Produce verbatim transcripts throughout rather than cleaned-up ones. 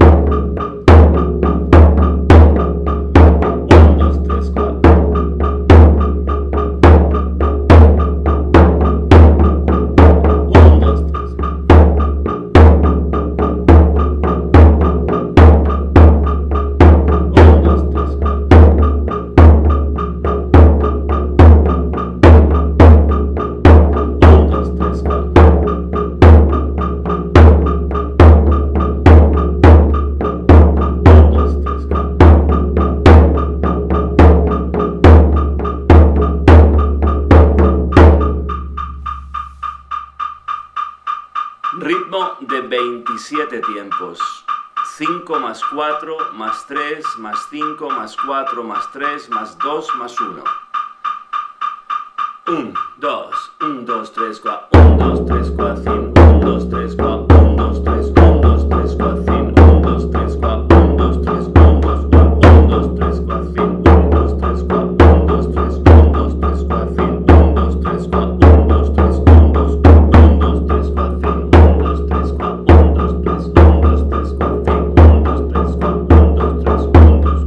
Ritmo de veintisiete tiempos. cinco más cuatro más tres más cinco más cuatro más tres más dos más uno. uno, dos, uno, dos, tres, cuatro, uno, dos, tres, cuatro, uno, dos, tres, cuatro, uno, dos, tres, uno, dos, tres, cuatro, uno, dos, tres, cuatro, uno, dos, tres, uno, dos, uno, dos, tres, cuatro, uno, dos, tres, cuatro, uno, dos, tres, uno, dos, tres, cuatro, uno, dos, tres, cuatro, uno, dos, tres, uno, dos, uno, dos, tres, cuatro, uno, dos, tres, cuatro, uno, dos, tres, uno, dos, tres, cuatro, uno, dos, tres, cuatro, uno, dos, tres, uno, dos,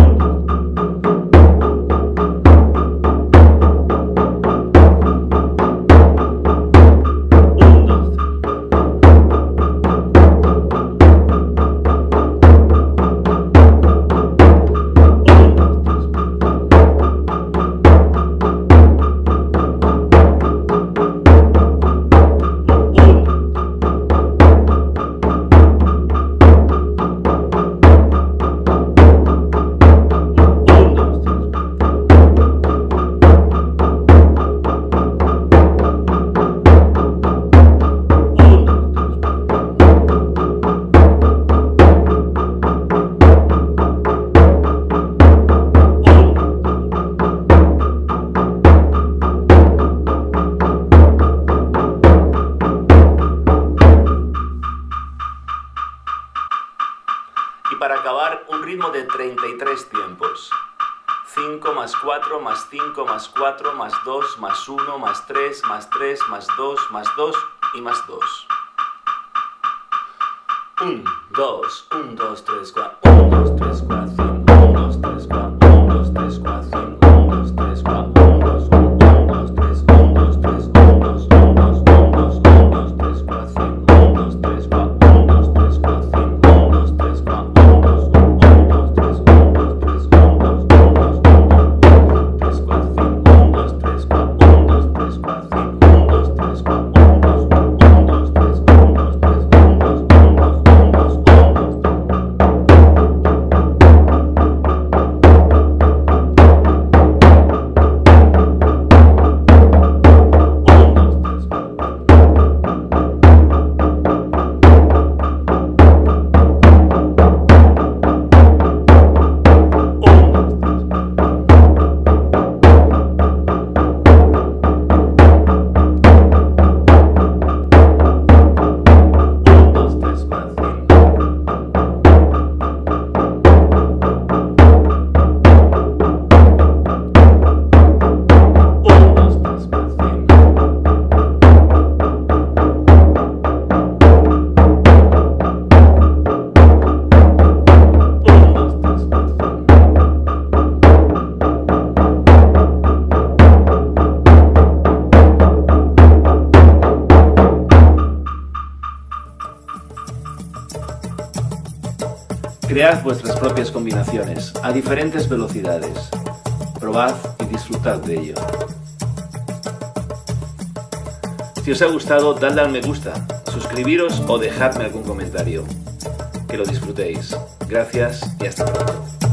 y para acabar, un ritmo de treinta y tres tiempos. cinco más cuatro más cinco más cuatro más dos más uno más tres más tres más dos más dos y más dos. uno, dos, uno, dos, tres, cuatro, uno, dos, tres, cuatro, uno, dos, tres, cuatro, uno, dos, tres, cuatro, uno, dos, tres, cuatro, uno, dos, Cread vuestras propias combinaciones a diferentes velocidades. Probad y disfrutad de ello. Si os ha gustado, dadle al me gusta, suscribiros o dejadme algún comentario. Que lo disfrutéis. Gracias y hasta pronto.